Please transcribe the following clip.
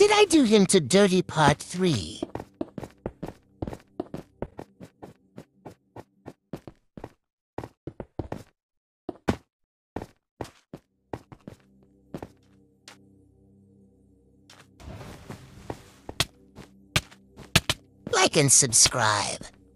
Did I do him to dirty part 3? Like and subscribe.